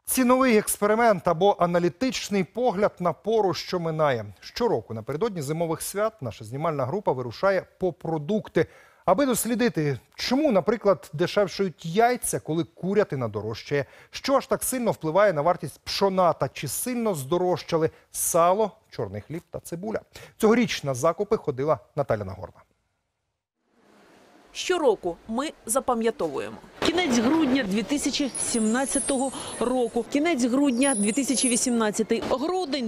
Ціновий експеримент або аналітичний погляд на пору, що минає. Щороку напередодні зимових свят наша знімальна група вирушає по продукти, аби дослідити, чому, наприклад, дешевшають яйця, коли курятина дорожчає, що ж так сильно впливає на вартість пшона та чи сильно здорожчали сало, чорний хліб та цибуля. Цьогоріч на закупи ходила Наталя Нагорна. Щороку ми запам'ятовуємо. Кінець грудня 2017 року, кінець грудня 2018, грудень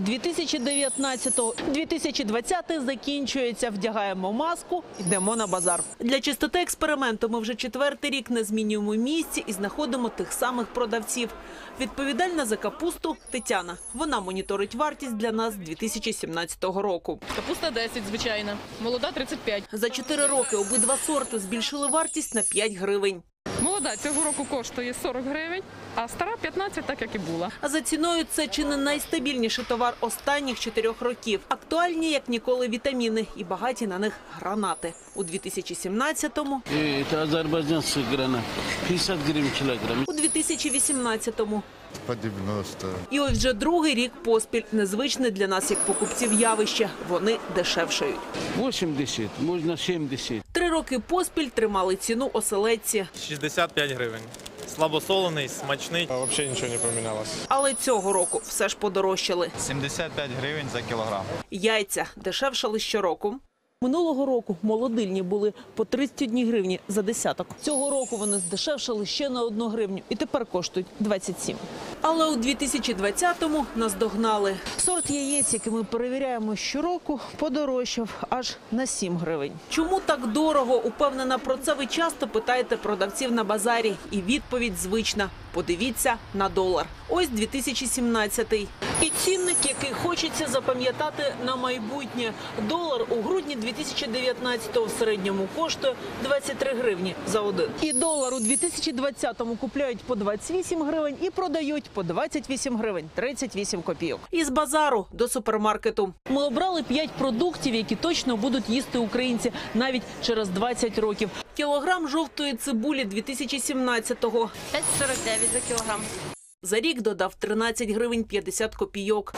2019, 2020 закінчується, вдягаємо маску, йдемо на базар. Для чистоти експерименту ми вже 4-й рік не змінюємо місці і знаходимо тих самих продавців. Відповідальна за капусту Тетяна. Вона моніторить вартість для нас 2017 року. Капуста 10, звичайно. Молода 35. За 4 роки обидва сорти збільшили вартість на 5 гривень. Молода цього року коштує 40 гривень, а стара 15, так як і була. А за ціною це чи не найстабільніший товар останніх 4 років. Актуальні, як ніколи, вітаміни і багаті на них гранати. У 2017-му, Это азербайджанский гранат. 50 гривен килограмм. у 2018-му. По 90. І ось вже другий рік поспіль. Незвичне для нас, як покупців, явище. Вони дешевшають. 80, можно 70. 3 роки поспіль тримали ціну оселедці. 65 гривень. Слабосолений, смачний. Вообще ничего не поменялось. Але цього року все ж подорожчали. 75 гривень за кілограм. Яйця дешевшали щороку. Минулого року молодильні були по 31 гривні за десяток. Цього року вони здешевшали ще на 1 гривню і тепер коштують 27. Але у 2020-му наздогнали. Сорт яєць, який ми перевіряємо щороку, подорожчав аж на 7 гривень. Чому так дорого? Упевнена, про це ви часто питаєте продавців на базарі. І відповідь звична. Подивіться на долар. Ось 2017-й. І цінник, який хочеться запам'ятати на майбутнє. Долар у грудні 2019-го в середньому коштує 23 гривні за один. І долар у 2020-му купляють по 28 гривень і продають по 28 гривень 38 копійок. Із базару до супермаркету. Ми обрали 5 продуктів, які точно будуть їсти українці навіть через 20 років. Кілограм жовтої цибулі 2017-го. 5,49 за кілограм. За рік додав 13 гривень 50 копійок.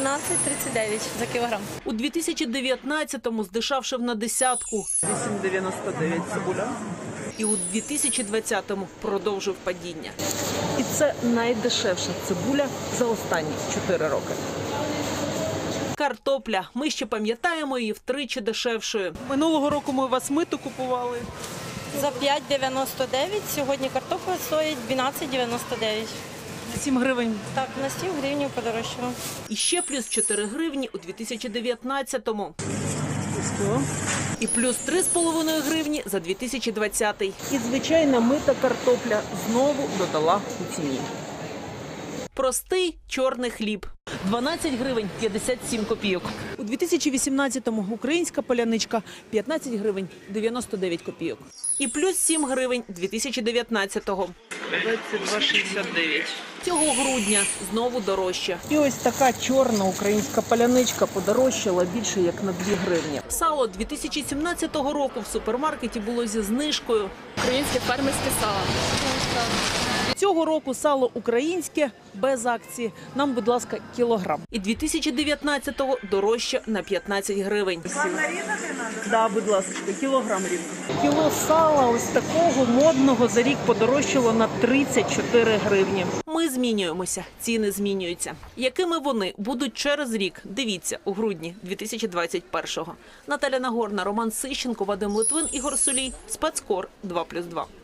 18,39 за кілограм. У 2019-му здешевшив на десятку. 8,99 цибуля. І у 2020-му продовжив падіння. І це найдешевша цибуля за останні 4 роки. Картопля. Ми ще пам'ятаємо її втричі дешевшою. Минулого року ми у вас миту купували. За 5,99 сьогодні картопля стоїть 12,99. 7 гривень. Так, на 7 гривень подорожчало. І ще плюс 4 гривні у 2019-му. І плюс 3,5 гривні за 2020-й. І звичайна мита картопля знову додала у ціні. Простий чорний хліб. 12 гривень 57 копійок. У 2018-му українська поляничка 15 гривень 99 копійок. І плюс 7 гривень 2019-го. 22,69. Цього грудня знову дорожче. І ось така чорна українська поляничка подорожчала більше як на 2 гривні. Сало 2017 року в супермаркеті було зі знижкою. Українське фермерське сало. Цього року сало українське, без акції. Нам, будь ласка, кілограм. І 2019-го дорожче на 15 гривень. Вам нарізати треба? Так, будь ласка, кілограм рівно. Кіло сала ось такого модного за рік подорожчало на 34 гривні. Ми змінюємося, ціни змінюються. Якими вони будуть через рік? Дивіться у грудні 2021-го. Наталя Нагорна, Роман Сищенко, Вадим Литвин, Ігор Сулій. Спецкор 2+2.